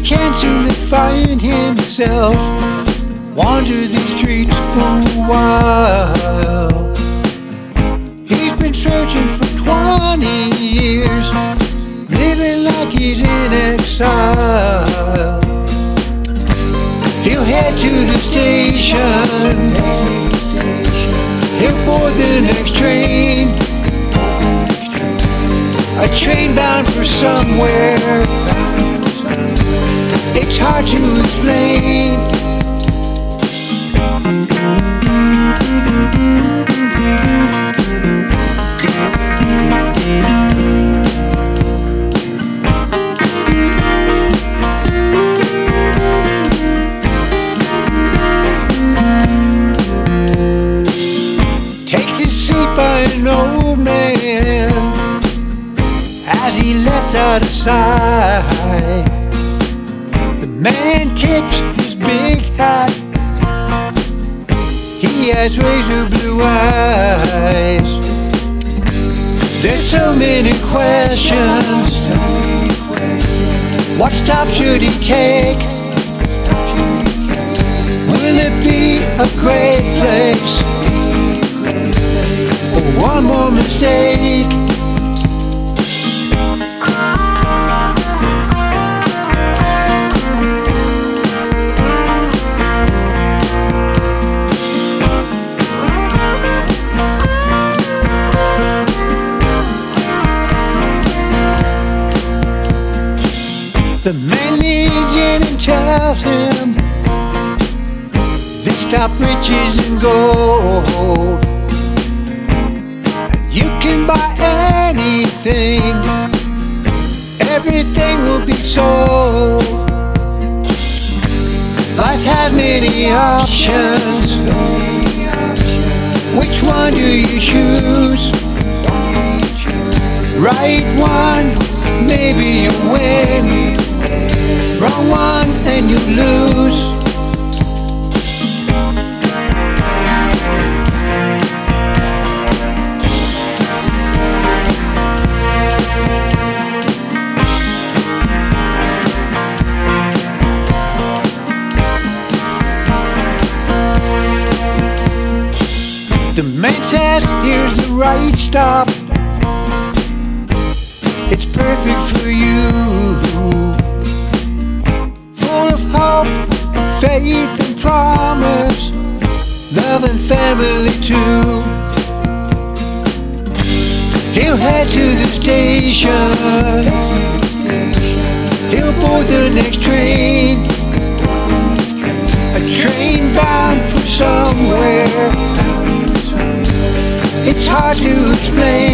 can soon find himself wander these streets for a while. He's been searching for 20 years, living like he's in exile. He'll head to the station, he'll board the next train, a train bound for somewhere it's hard to explain. Takes his seat by an old man as he lets out a sigh. The man tips his big hat, he has razor blue eyes. There's so many questions, what stop should he take? Will it be a great place, or one more mistake? The man leans in and tells him this top riches and gold, and you can buy anything, everything will be sold. Life has many options, which one do you choose? Right one, maybe you win. Wrong one and you lose. The man says, here's the right stop, it's perfect for you. Full of hope, faith and promise, love and family too. He'll head to the station, he'll board the next train, a train bound for somewhere it's hard to explain.